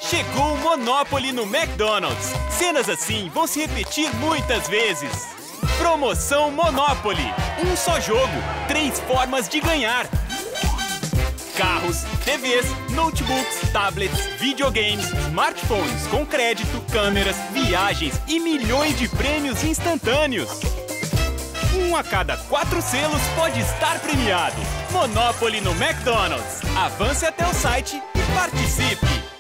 Chegou o Monopoly no McDonald's. Cenas assim vão se repetir muitas vezes. Promoção Monopoly. Um só jogo, 3 formas de ganhar. Carros, TVs, notebooks, tablets, videogames, smartphones com crédito, câmeras, viagens e milhões de prêmios instantâneos. 1 a cada 4 selos pode estar premiado. Monopoly no McDonald's. Avance até o site e participe!